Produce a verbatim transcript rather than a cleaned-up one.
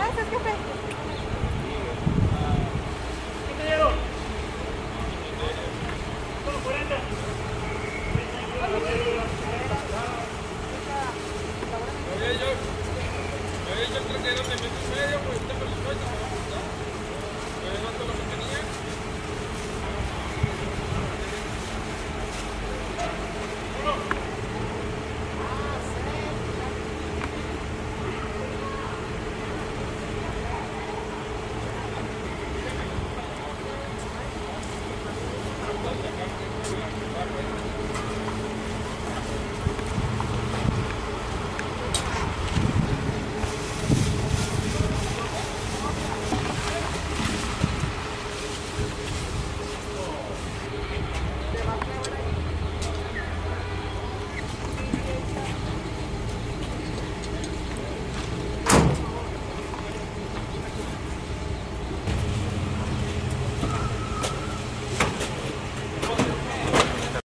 Gracias, jefe. Yo creo que eran de metro y medio, pues está por el sueldo, me levanto lo que tenía.